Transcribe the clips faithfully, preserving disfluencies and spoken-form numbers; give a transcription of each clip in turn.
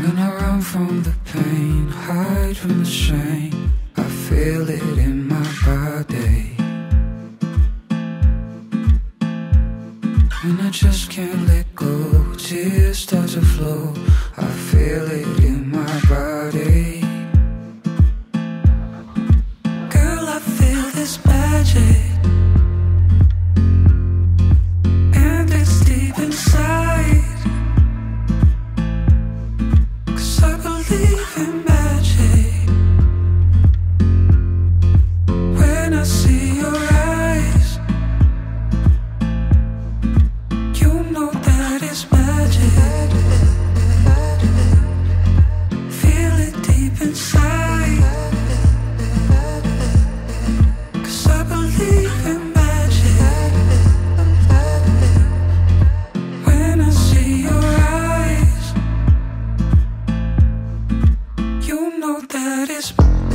When I run from the pain, hide from the shame, I feel it in my body. When I just can't let go, tears start to flow, I feel it in my body. Girl, I feel this magic, and it's deep inside. I believe in magic. When I see your eyes, you know that it's magic. Feel it deep inside, 'cause I believe in magic. When I see your eyes, you know that it's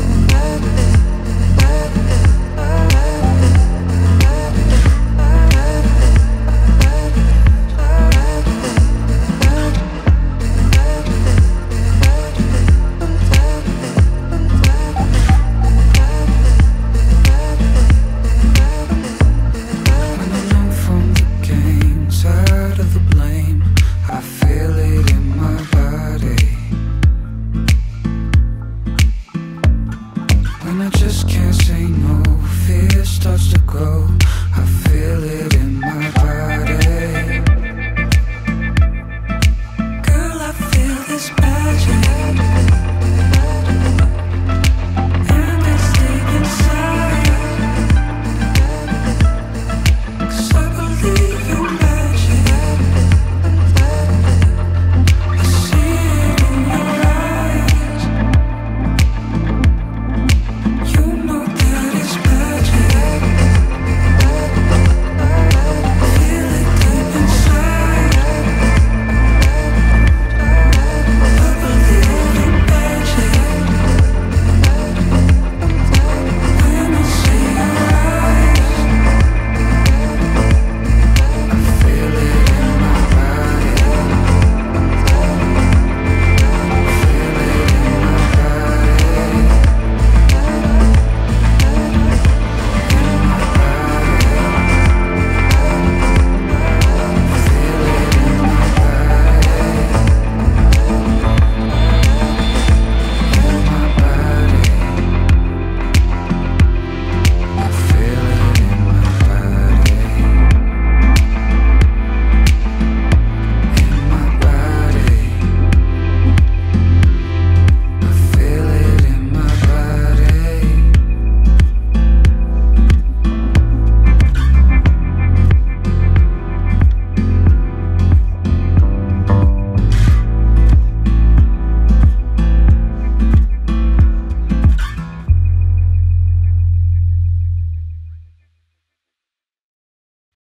when I run from the game, tired of the blame, I feel it in my body. When I just can't say no, fear starts to grow, I feel it in my body.